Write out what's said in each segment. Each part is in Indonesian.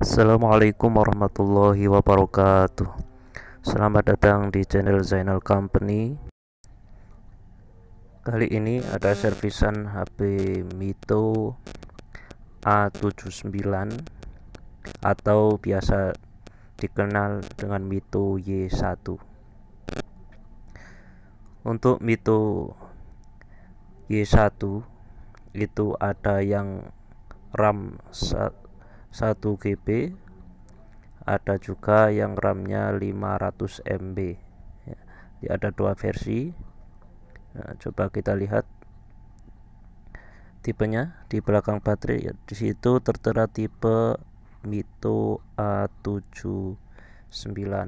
Assalamualaikum warahmatullahi wabarakatuh. Selamat datang di channel Zainal Company. Kali ini ada servisan HP Mito A79 atau biasa dikenal dengan Mito Y1. Untuk Mito Y1 itu ada yang RAM 1 GB, ada juga yang RAM-nya 500 MB. Ya, ada dua versi. Nah, coba kita lihat tipenya di belakang baterai. Ya, di situ tertera tipe Mito A79.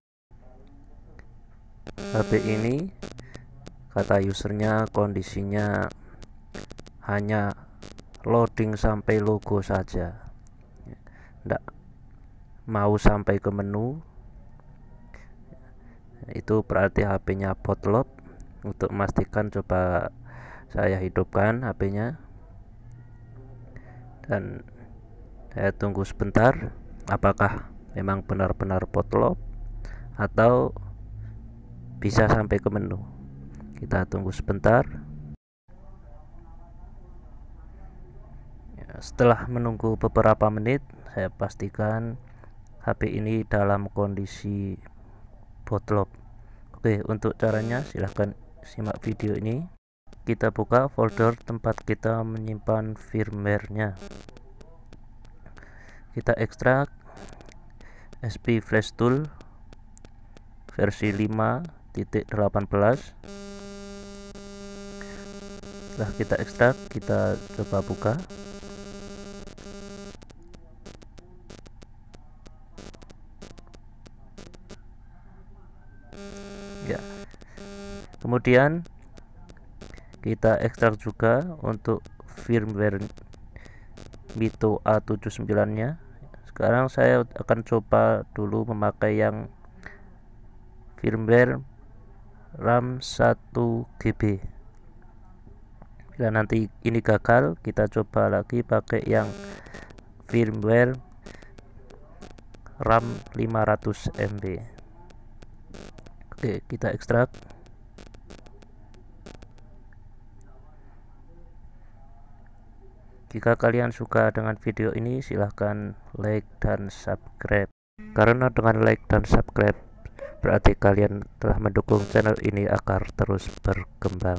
HP ini kata usernya kondisinya hanya loading sampai logo saja, nggak mau sampai ke menu. Itu berarti HP-nya bootloop. Untuk memastikan coba saya hidupkan HP-nya dan saya tunggu sebentar apakah memang benar-benar bootloop atau bisa sampai ke menu. Kita tunggu sebentar. Setelah menunggu beberapa menit, saya pastikan HP ini dalam kondisi bootloop. Oke, untuk caranya silahkan simak video ini. Kita buka folder tempat kita menyimpan firmware-nya. Kita ekstrak SP Flash Tool versi 5.18. Setelah kita ekstrak, kita coba buka. Ya. Kemudian kita ekstrak juga untuk firmware Mito A79 nya. Sekarang saya akan coba dulu memakai yang firmware RAM 1 GB. Bila nanti ini gagal, kita coba lagi pakai yang firmware RAM 500 MB. Oke, kita ekstrak. Jika kalian suka dengan video ini, silahkan like dan subscribe. Karena dengan like dan subscribe berarti kalian telah mendukung channel ini agar terus berkembang.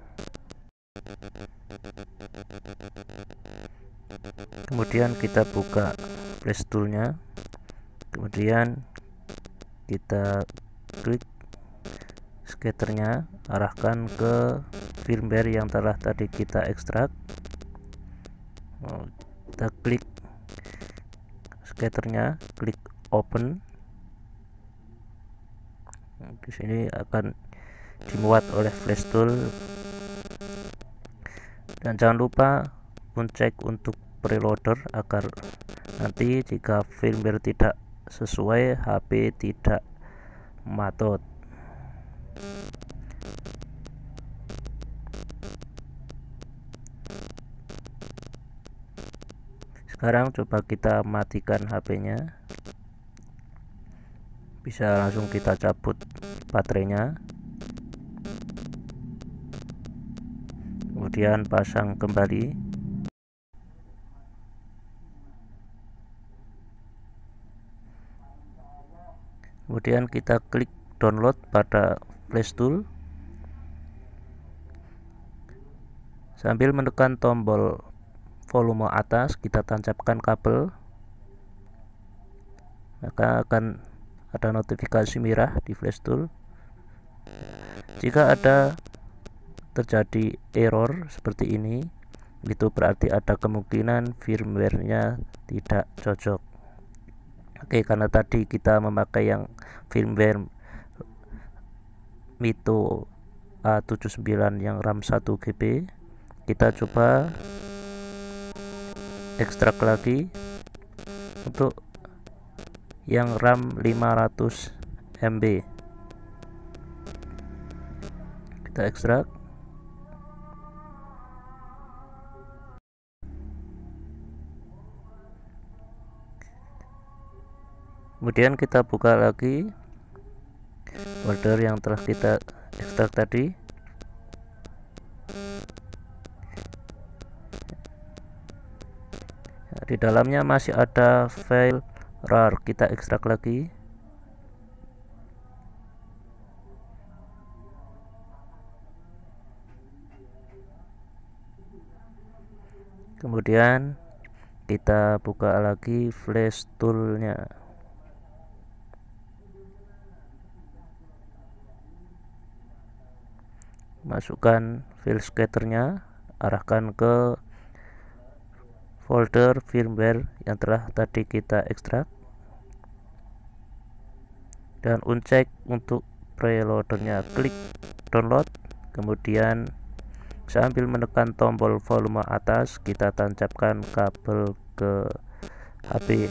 Kemudian kita buka flash toolnya. Kemudian kita klik skaternya, arahkan ke firmware yang telah tadi kita ekstrak. Kita klik skaternya, klik open. Di sini akan dimuat oleh flash tool. Dan jangan lupa cek untuk preloader agar nanti jika firmware tidak sesuai, HP tidak matot. Sekarang coba kita matikan HP-nya. Bisa langsung kita cabut baterainya. Kemudian pasang kembali. Kemudian kita klik download pada flash tool. Sambil menekan tombol volume atas, kita tancapkan kabel. Maka akan ada notifikasi merah di flash tool. Jika ada terjadi error seperti ini, itu berarti ada kemungkinan firmware-nya tidak cocok. Oke, karena tadi kita memakai yang firmware Mito A79 yang RAM 1 GB, kita coba ekstrak lagi untuk yang RAM 500 MB. Kita ekstrak. Kemudian kita buka lagi folder yang telah kita ekstrak tadi. Di dalamnya masih ada file RAR, kita ekstrak lagi. Kemudian kita buka lagi flash toolnya. Masukkan file scatter-nya, arahkan ke folder firmware yang telah tadi kita ekstrak, dan uncek untuk preloadernya. Klik download, kemudian sambil menekan tombol volume atas kita tancapkan kabel ke HP,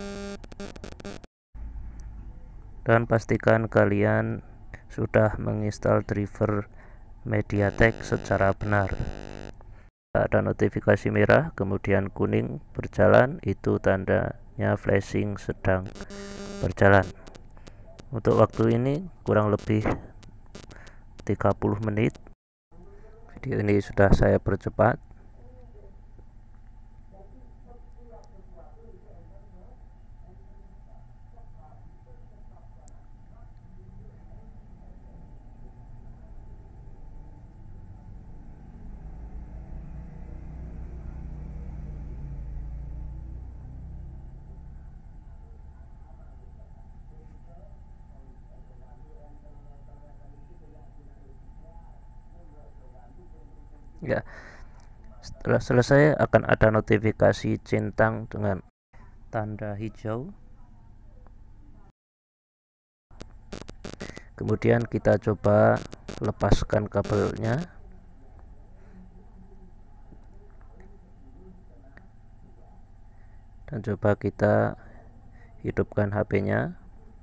dan pastikan kalian sudah menginstal driver MediaTek secara benar. Ada notifikasi merah kemudian kuning berjalan, itu tandanya flashing sedang berjalan. Untuk waktu ini kurang lebih 30 menit. Video ini sudah saya percepat. Ya, setelah selesai akan ada notifikasi centang dengan tanda hijau. Kemudian kita coba lepaskan kabelnya. Dan coba kita hidupkan HP-nya.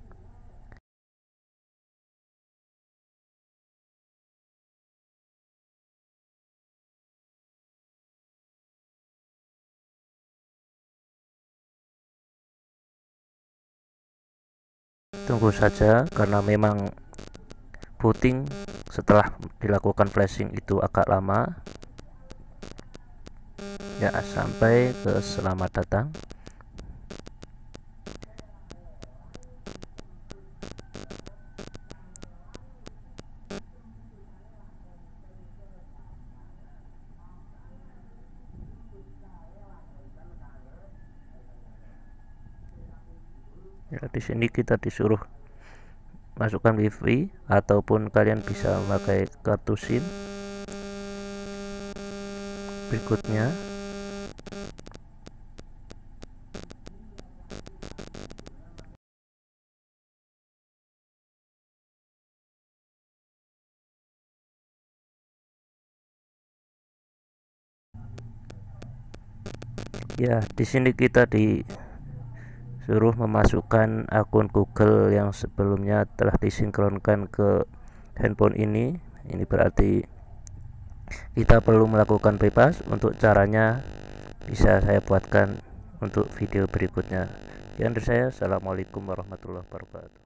Tunggu saja karena memang booting setelah dilakukan flashing itu agak lama. Ya, sampai ke selamat datang. Ya, di sini kita disuruh masukkan WiFi ataupun kalian bisa memakai kartu SIM. Berikutnya ya, di sini kita disuruh memasukkan akun Google yang sebelumnya telah disinkronkan ke handphone ini. Ini berarti kita perlu melakukan bypass. Untuk caranya bisa saya buatkan untuk video berikutnya. Sekian dari saya. Assalamualaikum warahmatullahi wabarakatuh.